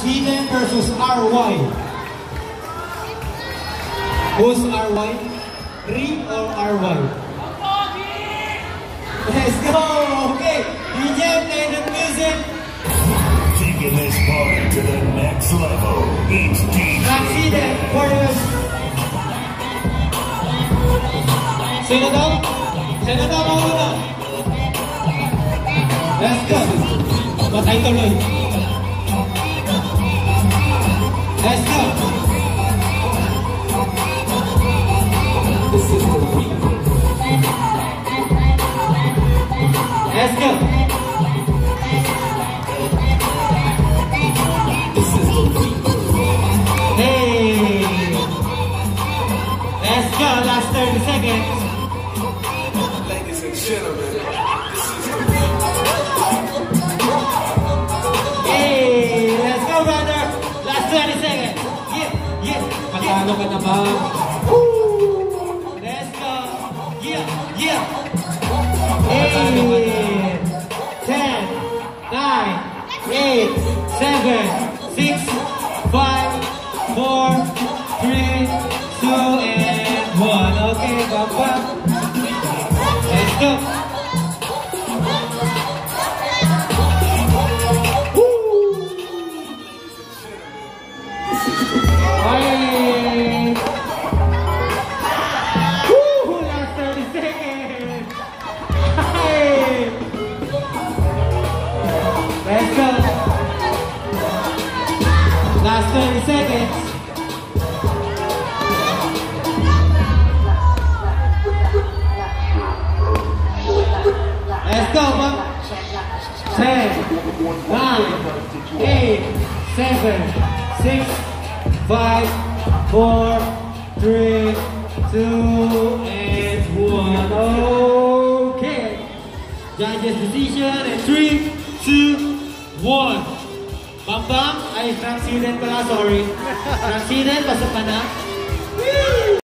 Sweden versus RY. Who's RY? Ri or RY? Let's go! Okay, DJ play the music. Taking this party to the next level. It's DJ. Sweden versus. Sino daw? Sino daw mauna? Let's go! Patay tuloy. Let's go! Let's go! Hey! Let's go! Last 30 seconds. Ladies and gentlemen, hey! Let's go, brother! Last 20 seconds. Yeah! Patalo ka na ba? Let's go! Yeah! Hey! 10, 9, 8, 7, 6, 5, 4, 3, 2, and 1. Okay, Papa. Let's go. Hey! Woo! Last 30 seconds. Hey! Let's go. Last 30 seconds. Let's go, Mom. 10, 9, 8, 7, 6, 5, 4, 3, 2, and 1. Okay. Judges decision in 3, 2, 1. Bam Bam, ay from Sweden pala, sorry. From Sweden, pasok ka na.